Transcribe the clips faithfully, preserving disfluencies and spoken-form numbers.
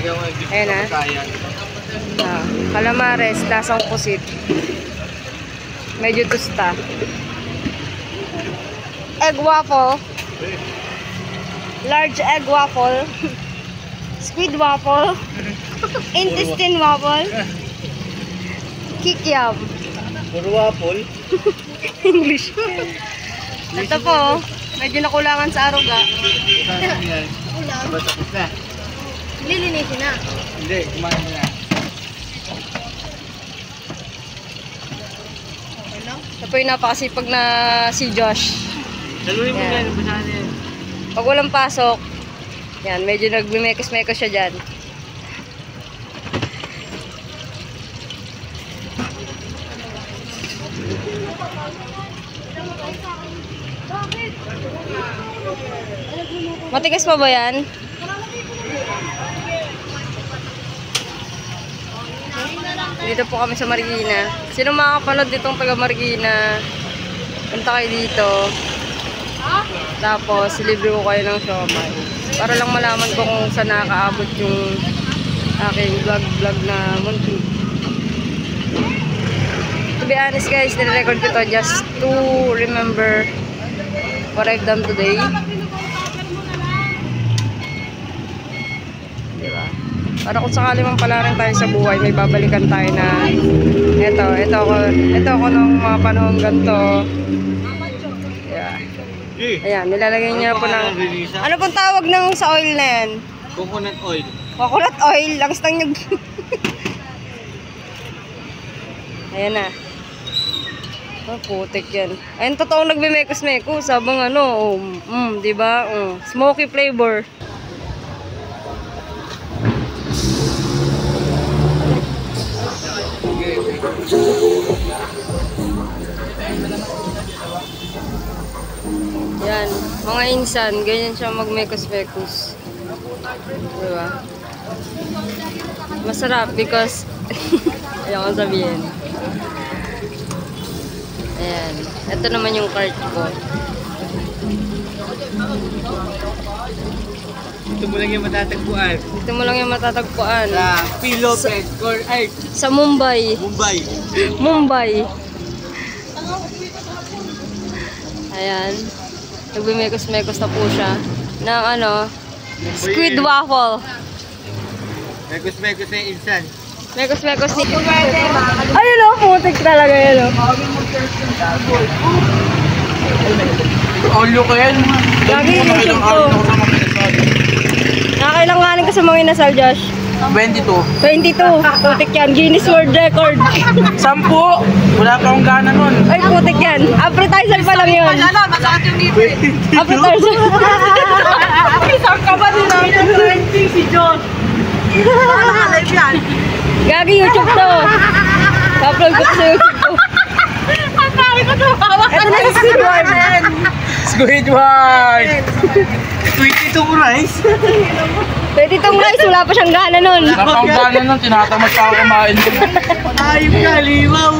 Ayan na. Ah, calamares, lasang pusit. Medyo tusta. Egg waffle. Large egg waffle. Squid waffle. Intestine waffle. Kikiam. Puro waffle. English. Ito po, medyo nakulangan sa aruga. Kulang. Batakot na. Lilinisin na. Hindi, kumain na. Okay lang. Ito po yung napakasipag na si Josh. Saluhin mo Yan. yan, basahan yan. Pag walang pasok, yan, medyo nagmimekos-mekos siya dyan. Matigas pa ba yan? Dito po kami sa Marikina. Sino makakapanood ditong taga Marikina? Punta kayo dito. Tapos, libre ko kayo ng siomai. Para lang malaman ko kung saan nakakaabot yung aking vlog-vlog na munti. To be honest guys, nire-record ko to just to remember what I've done today. Diba? Para kung sakali man pala rin tayo sa buhay, may babalikan tayo na eto, eto ako, eto ako nung mga panahon ganito. Yeah. Ayan, nilalagay niya po ng... Ano pong tawag ng sa oil na yan? Coconut oil. Coconut oil. Langs tang nag... Ayan na. Oh, putik yan. Ayun, totoong nagmimekos-mekos. Sabang ano, um, mm, diba? Um, smoky flavor. Yan, mga insan, ganyan siya magmekos-mekos. Diba? Masarap because ayaw ko sabihin. Ayan, ito naman yung cart ko. Ito mo lang yung matatagpuan. Dito mo lang yung matatagpuan. Sa Philippines, or ay, Sa Mumbai. Mumbai. Mumbai. Ayan. Nagbimekos-mekos na po siya. Ng ano, squid waffle. Mekos-mekos na yung insan. Mekos-mekos ni... Ayun o, putik talaga yun o. Olyo ko yan. Lagi yung YouTube ko. Nakakailanganin ka sa mga inasal, Josh. twenty-two. twenty-two. Putik yan. Guinness World Record. Sampu! Wala pa akong gana nun. Ay, putik yan. Appetizer pa lang yun. Masakit yung libre. Appetizer. Isang ka ba din namin trending si John? Nakalive yan. Gagi YouTube to. Upload ko sa YouTube ko. Ang dami ko ito. Ito na si Squidward. Squidward! twenty-two rice? twenty-two rice. Wala pa siyang gana nun. Wala pa akong gana nun. Tinatamad pa ako kumain. Ayop ka, liwaw!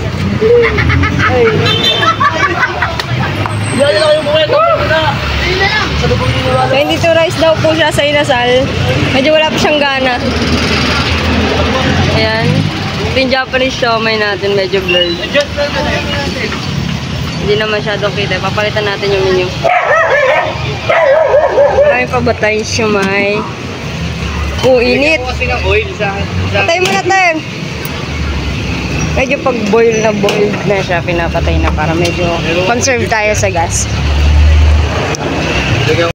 Yan lang yung buhay ko muna. twenty-two rice daw po siya sa inasal. Medyo wala pa siyang gana. Ayan. Ito yung Japanese siomai natin. Medyo blurred. Hindi na masyadong kita. Papalitan natin yung menu. Marami pa ba tayong siomai? Oh, init. Patay mo na tayo. Medyo pag boil na boiled na siya, pinapatay na para medyo conserve tayo sa gas.